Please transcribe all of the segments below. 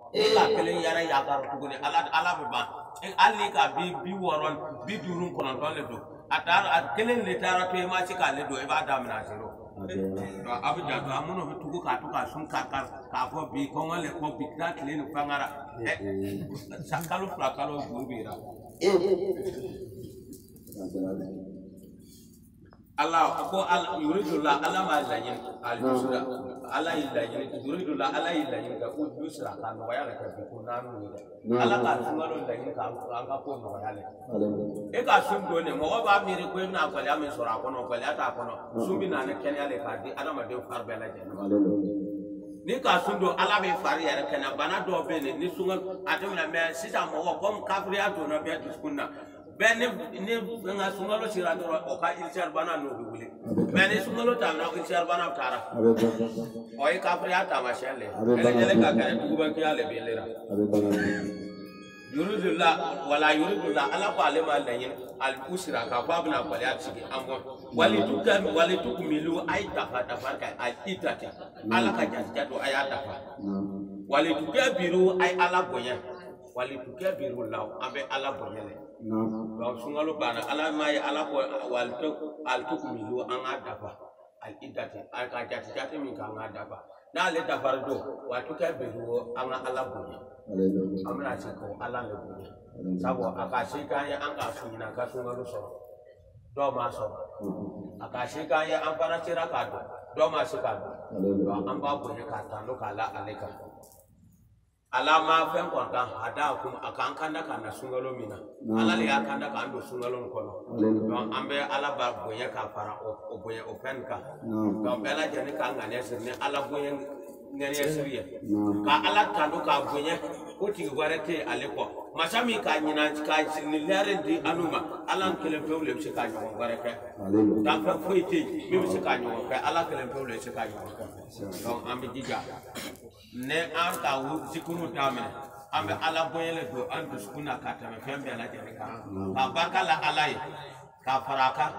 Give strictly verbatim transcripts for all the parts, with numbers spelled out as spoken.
e la kelen yara yakar tuguni ala ala be ba e ali ka bi bi woron bi durun kono don le do atar at kelen le tara to e ma ci ka le do e ba da mina zero do abu ja do amuno be tugu ka to ka sun ka ka ka fo bi ko ngale ko bi ta kelen fangara e sakalo prakalo gubira Allah ko Allah yuridullah Allah ma layin al-yusra Allah ilayin yuridullah Allah ilayin ka yusra kan wa ya ka ko nanu ni Allah ka sungalo layin ka ka ko no ya le e ka sun do ne mo ba mi re ko na ko ya mi sura ko no ko ya ta ko no sumbi na ne ken ya le ka di adama de far be la je ni ka sun do Allah be far ya kan bana do be ne ni sungal atamina me sita mo ko kafri ya do na be diskunna ben ne nga sungalo sira ndoro o ka ilchar bana no bibule ben ne sungalo ta na ilchar bana tara o e kafri ata ma shelle ele ele ka ka tu ban kiya le belera yuridullah wala yuridullah ala ko ale ma layin al usra ka ba bna ko ya tigi amon wali tukam wali tukmilu ay tafa tafa ka al itati ala ka jatu ay tafa wali tukabiru ay ala bonya wali tukabiru law ambe ala bonya le no sungalo bana ala may ala ko wal to al tukmilu an adafa al idati al ka jati jati min ka an adafa na le dafar do wa tukabiru an ala bonya amna ci ko ala le bonya sabo aka shi kan ya an ka sunna ka sungalo so do ma so aka shi kan ya an fara tira ka do do ma shi ka do an ba bonya ka ta no kala aleka alama fen kon kan hada kum akan kanda kana sungalo mina ala le akanda kan do sungalo kono don ambe ala ba bonya ka fara o bonya o fen ka don bela jani kan ngane sirne ala bonya ngane siriya ka ala tando ka bonya ko ti gwarete ale ko masami ka nyina ka ni lere di anuma ala kele pewle se ka nyo gwareke dan fa foite mi se ka nyo ka ala kele pewle se ka nyo don ambe diga ne an ka wu sikunu tamene ambe ala boyele do an do sukuna katame fembe ala jere ka ka bakala alai ka faraka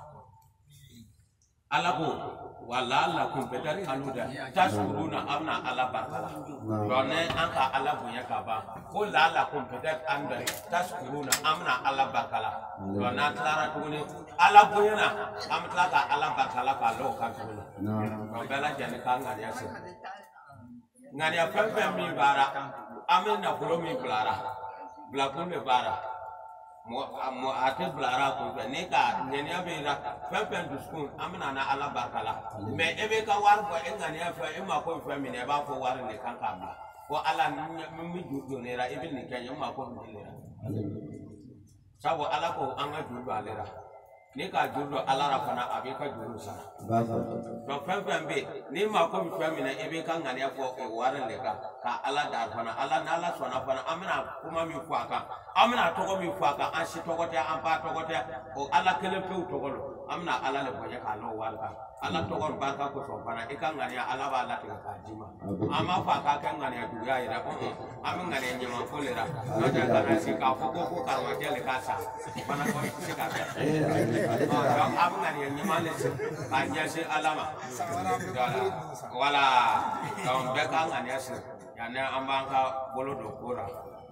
ala ko wala la kun bedari haluda taskuruna amna ala bakala do ne an ka ala boye ka ba ko la la kun bedar anda taskuruna amna ala bakala do na klara tuni ala boyena am ka ala bakala ka lo ka tuni do bela jere ka ngani ase ngani ya pepe mi bara amen na kulo mi blara blakun me bara mo mo ate blara ko ne ka ngani ya be na pepe duskun amena na ala bakala me ebe ka war ko en ngani ya fa e ma ko fa mi ne ba ko war ne kan ka ba ko ala mi mi judo ne ra ebe ne kan ma ko mi le ra sabo ala ko an ga judo alera ni ka judo ala ra fana abi ka judo sa do pepe be ni ma ko mi fa mi ne ebe kan ngani ya ko e war ne ka ka ala dar fana ala na ala sona fana amena kuma mi kwa ka amena to ko mi kwa ka an shi to ko ta an pa to ko ta o ala kele pe to ko lo amena ala le boye ka lo wal ka ala to ko ba ka ko so fana e kan ngani ala ba ala te ka jima ama fa ka kan ngani du ya ira ko amen ngani nyama ko le ra no ja ka na shi ka ko ko ka wa je le ka sa fana ko shi ka ta o amen ngani nyama le shi ka nya shi alama wala don be ka ngani shi yana ambanga bolo do kura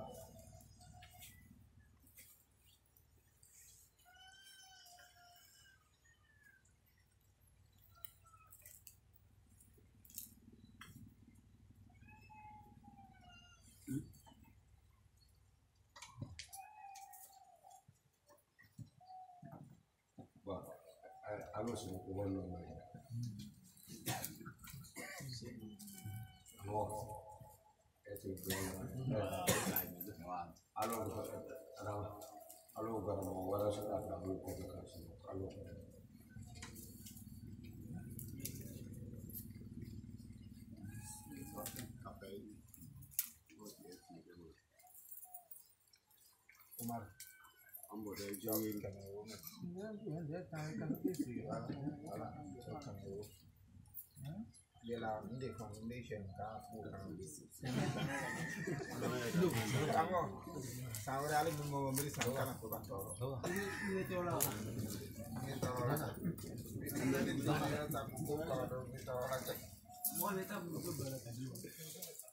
ba alo se ko wono no alo alo gara mo wara sa ta ko ko ka sa alo Umar ambo de jangin kana wo na dia ta kan ke si ala ala kan wo Lela de foundation ka fu kan lu kango sawre ale mo meri sankana ko ba to ni to la ni to la ni to la ta ko ko do ni to la mo le ta mo ko bala ka